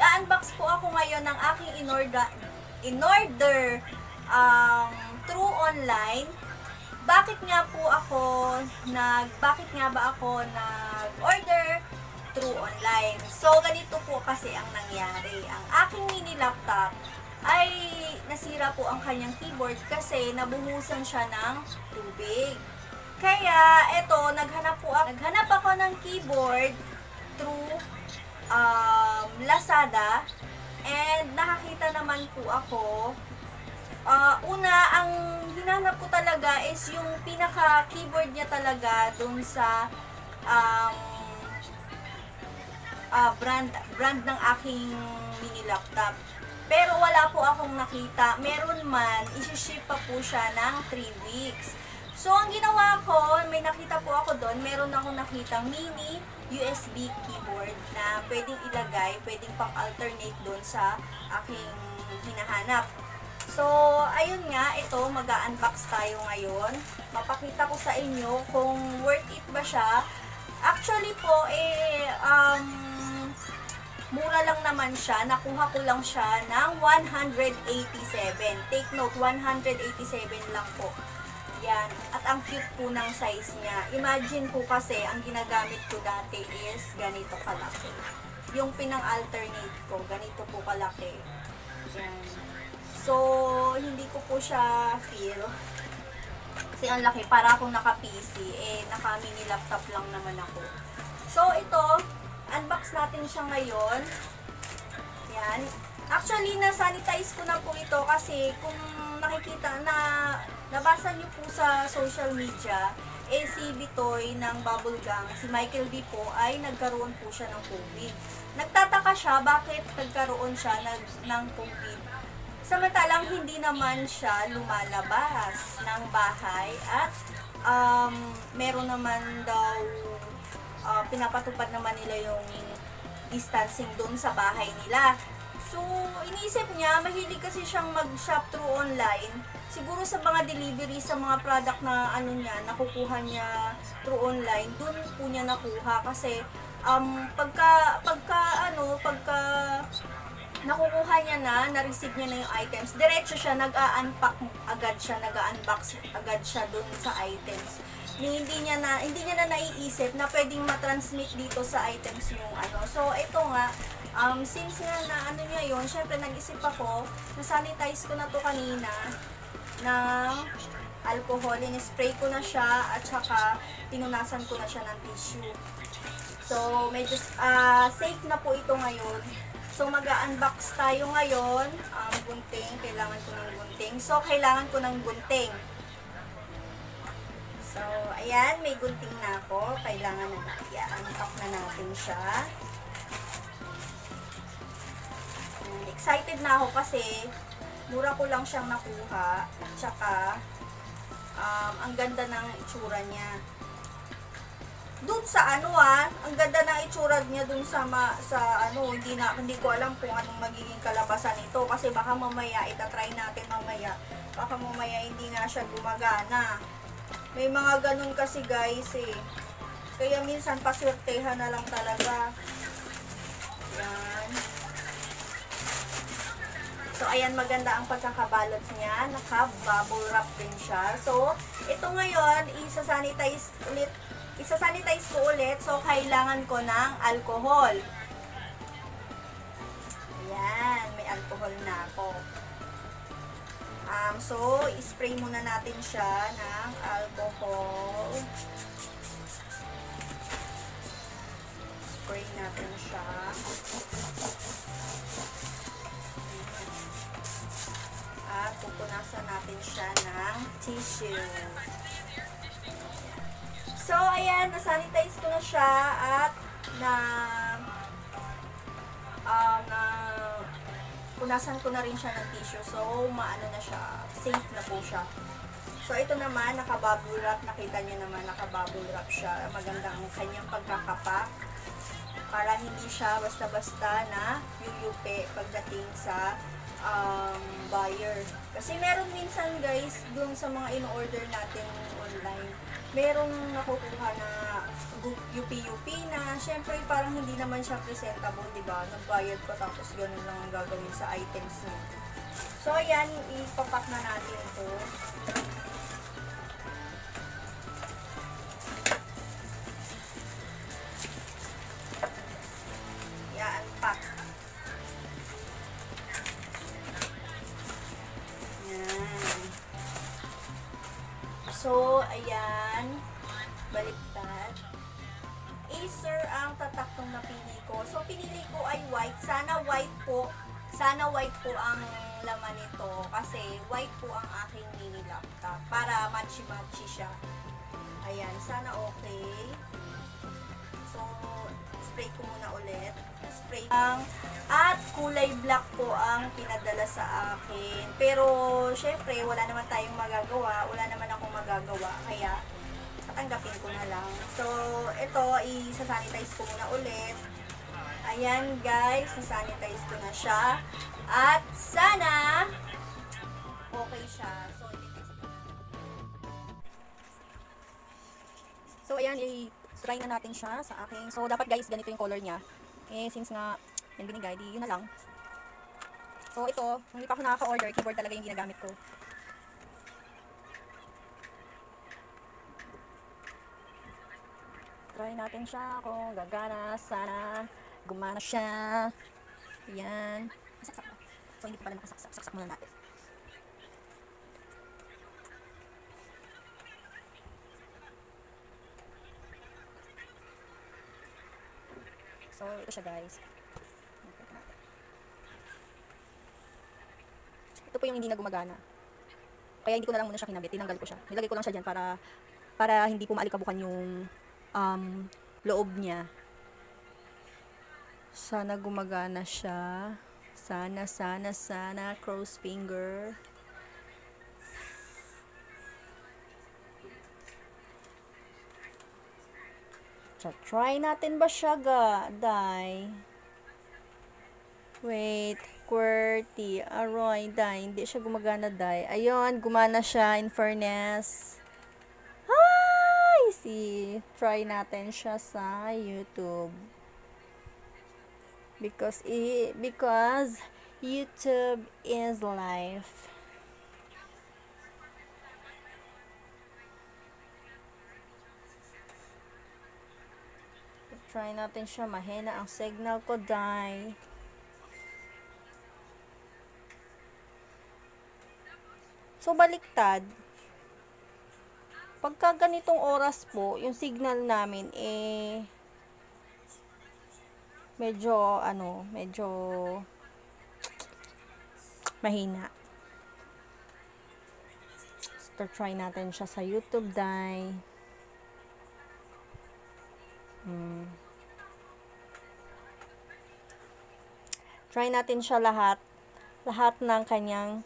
Mag-unbox po ako ngayon ng aking in-order through online. Bakit nga ba ako nag-order through online? So, ganito po kasi ang nangyari. Ang aking mini laptop ay nasira po ang kanyang keyboard kasi nabuhusan siya ng tubig. Kaya, eto, naghanap ako ng keyboard through Lazada, and nakakita naman po ako. Una, ang hinanap ko talaga is yung pinaka-keyboard niya talaga dun sa brand ng aking mini laptop. Pero wala po akong nakita. Meron man, isi-ship pa po siya ng 3 weeks. So, ang ginawa ko, may nakita po ako doon, meron akong nakitang mini USB keyboard na pwedeng ilagay, pwedeng pang-alternate doon sa aking hinahanap. So, ayun nga, ito, mag-unbox tayo ngayon. Mapakita ko sa inyo kung worth it ba siya. Actually po, mura lang naman siya. Nakuha ko lang siya ng 187. Take note, 187 lang po. Yan. At ang cute po ng size niya. Imagine po kasi, ang ginagamit ko dati is ganito kalaki. Yung pinang-alternate ko, ganito po kalaki. Yan. So, hindi ko po siya feel. Kasi ang laki, para akong naka-PC. Naka-mini laptop lang naman ako. So, ito, unbox natin siya ngayon. Yan. Actually, na-sanitize ko na po ito kasi kung nakikita na nabasa niyo po sa social media, si Bitoy ng Bubblegum, si Michael B po, ay nagkaroon po siya ng COVID. Nagtataka siya bakit nagkaroon siya ng COVID. Samantalang hindi naman siya lumalabas ng bahay at meron naman daw pinapatupad naman nila yung distancing doon sa bahay nila. So, iniisip niya, mahilig kasi siyang mag-shop through online. Siguro sa mga delivery, sa mga product na nakukuha niya through online, doon po niya nakuha. Kasi, pagka nakukuha niya na-receive niya na yung items, diretso siya, nag-unbox agad siya doon sa items. Hindi niya na naiisip na pwedeng matransmit dito sa items yung So, ito nga, since nga na niya yun, syempre nag-isip ako, na-sanitize ko na to kanina ng alcohol, in-spray ko na siya, at saka pinunasan ko na siya ng tissue. So, medyo safe na po ito ngayon. So, mag-unbox tayo ngayon. Gunting, kailangan ko ng gunting. So, kailangan ko ng gunting. So, ayan, may gunting na ako. Kailangan na i-unpack na natin siya. Excited na ako kasi mura ko lang siyang nakuha. At saka, ang ganda ng itsura niya. Doon sa ang ganda ng itsura niya doon hindi ko alam kung anong magiging kalabasan nito kasi baka mamaya, itatry natin mamaya, baka mamaya hindi nga siya gumagana. May mga ganun kasi guys kaya minsan paswertehan na lang talaga. Yan. So, ayan, maganda ang pagkakabalot niya. Naka-bubble wrap din siya. So, ito ngayon, isa-sanitize ko ulit. So, kailangan ko ng alcohol. Ayan, may alcohol na ako. So, i-spray muna natin siya ng alcohol. Spray natin siya. At pupunasan natin siya ng tissue. So, ayan, na-sanitize ko na siya at punasan ko na rin siya ng tissue. So, maano na siya, safe na po siya. So, ito naman, naka-bubble wrap. Nakita niyo naman, naka-bubble wrap siya. Maganda ang kanyang pagkakapak. Para hindi siya basta-basta na yuyupi pagdating sa buyer. Kasi meron minsan guys, dun sa mga in-order natin online, merong nakukuha na UP-UP na. Syempre, parang hindi naman siya presentable, di ba? Nagbayad ko tapos ganun lang ang gagawin sa items niya. So, ayan, ipapak na natin ito. I-unpack. Ayan. So, ayan. Baliktad. Acer ang tatak nung napili ko. So, pinili ko ay white. Sana white po. Sana white po ang laman nito. Kasi white po ang aking mini laptop. Para matchy-matchy siya. Ayan. Sana okay. So, spray ko muna ulit. Spray at kulay black po ang pinadala sa akin. Pero, syempre, wala naman tayong magagawa. Wala naman akong magagawa. Kaya, tatanggapin ko na lang. So, ito, isa-sanitize ko muna ulit. Ayan, guys. Isa-sanitize ko na siya. At, sana, okay siya. So, ayan, i-try na natin siya sa aking. So, dapat guys, ganito yung color niya. Eh, since nga, yan binigay, di yun na lang. So, ito, hindi pa ako nakaka-order. Keyboard talaga yung ginagamit ko. Try natin siya kung gagana. Sana gumana siya. Ayan. Saksak ba? So, hindi pa pala nakasaksak. Saksak muna natin. So, ito siya guys. Ito po yung hindi na gumagana. Kaya hindi ko na lang muna siya kinabit. Tinanggal ko siya. Nilagay ko lang siya dyan para hindi po maalikabukan yung loob niya. Sana gumagana siya. Sana. Cross finger. Try natin ba siya, Day? Wait, QWERTY. Aroy, Day. Hindi siya gumagana, Day. Ayun, gumana siya in fairness. Ay, see. Try natin siya sa YouTube. Because YouTube is life. Try natin siya. Mahina ang signal ko, Day. So, baliktad. Pagka ganitong oras po, yung signal namin, medyo mahina. So, try natin siya sa YouTube, Day. Try natin siya lahat ng kanyang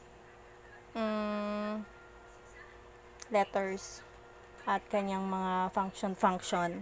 letters at kanyang mga function.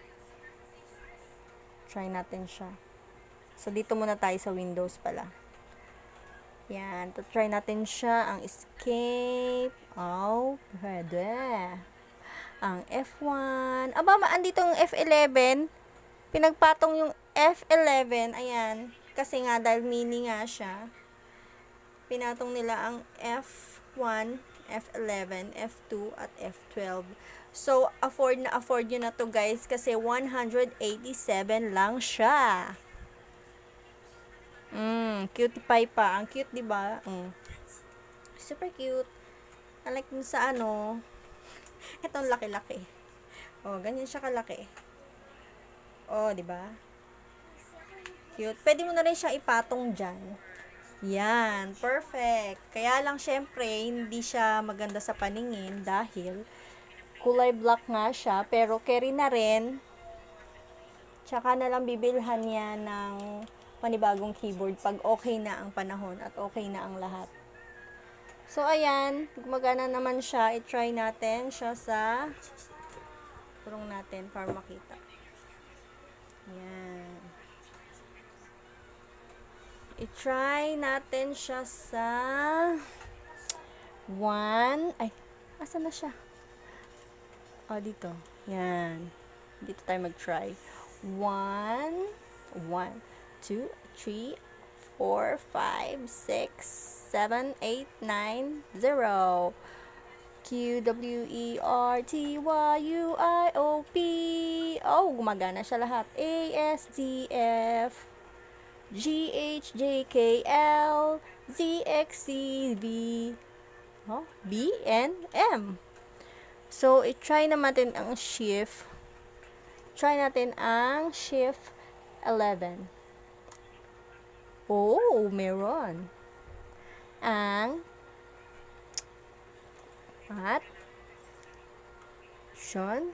Try natin siya. So, dito muna tayo sa Windows pala. Yan. Try natin siya. Ang escape. Oh, pwede. Ang F1. Aba, andito yung F11. Pinagpatong yung F11. Ayan. Kasi nga, dahil mini nga siya, pinatong nila ang F1, F11, F2, at F12. So, afford nyo na to guys kasi 187 lang siya. Cute pie pa. Ang cute, diba? Super cute. I like dun sa itong laki-laki. Oh, ganyan siya kalaki. Oh, diba? Cute. Pwede mo na rin siya ipatong dyan. Yan. Perfect. Kaya lang, syempre, hindi siya maganda sa paningin dahil kulay black nga siya, pero carry na rin. Tsaka na lang bibilhan niya ng panibagong keyboard pag okay na ang panahon at okay na ang lahat. So, ayan. Gumagana naman siya. I-try natin siya sa turong natin para makita. Ayan. I-try natin siya sa 1. Ay, asa na siya? O, dito. Yan. Dito tayo mag-try. 1, 1, 2, 3, 4, 5, 6, 7, 8, 9, 0. QWERTYUIOP. Oh, gumagana siya lahat. ASDF, GHJKL, ZXCB, oh, B, N, M. So, i-try natin ang shift. Try natin ang shift 11. Oh, meron. Ang at Sean.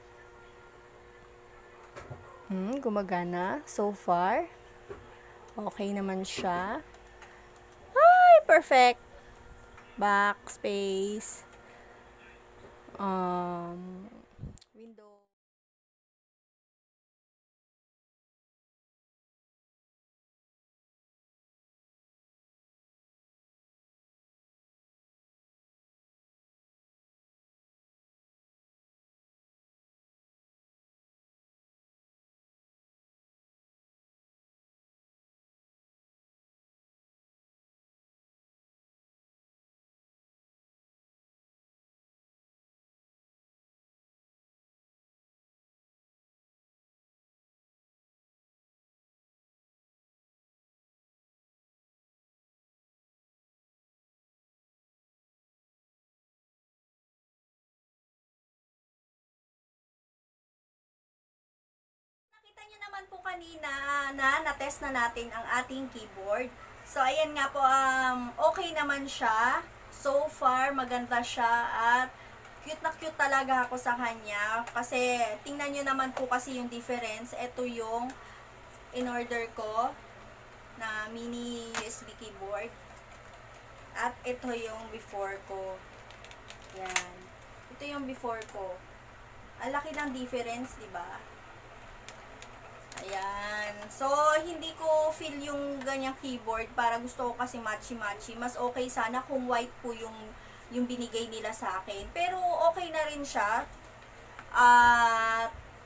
Gumagana so far. Okay naman siya. Ay, perfect. Backspace. Window. Nakita nyo naman po kanina na na-test na natin ang ating keyboard. So, ayan nga po, okay naman siya. So far, maganda siya at cute na cute talaga ako sa kanya. Kasi, tingnan nyo naman po kasi yung difference. Ito yung in-order ko na mini USB keyboard. At ito yung before ko. Yan. Ito yung before ko. Ang laki ng difference, di ba? Ayan. So, hindi ko feel yung ganyang keyboard para gusto ko kasi matchy-matchy. Mas okay sana kung white po yung binigay nila sa akin. Pero, okay na rin siya. At,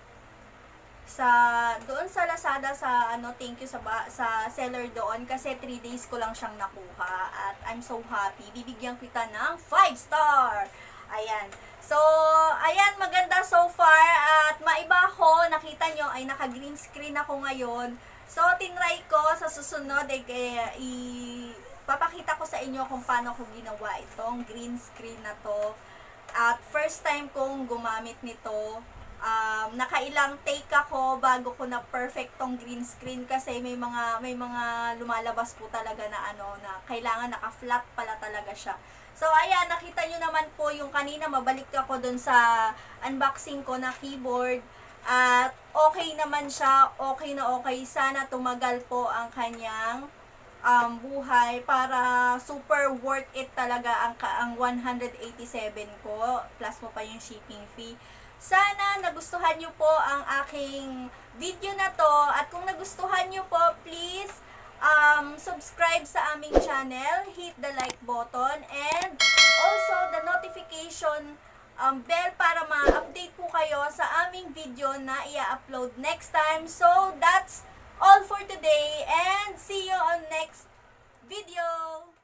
doon sa Lazada, thank you sa seller doon kasi 3 days ko lang siyang nakuha. At I'm so happy. Bibigyan kita ng 5 star. Ayan. So, ayan, maganda so far at maiba ako, nakita nyo ay naka-green screen ako ngayon. So, tinry ko sa susunod, papakita ko sa inyo kung paano ko ginawa itong green screen na to. At first time kong gumamit nito, nakailang take ako bago ko na perfect tong green screen kasi may mga lumalabas po talaga na na kailangan naka-flat pala talaga siya. So, ayan, nakita nyo naman po yung kanina, mabalik ako dun sa unboxing ko na keyboard. At okay naman siya, okay na okay. Sana tumagal po ang kanyang buhay para super worth it talaga ang 187 ko. Plus mo pa yung shipping fee. Sana nagustuhan nyo po ang aking video na to. At kung nagustuhan nyo po, please subscribe sa aming channel, hit the like button, and also the notification bell para ma-update po kayo sa aming video na i-upload next time. So, that's all for today and see you on next video!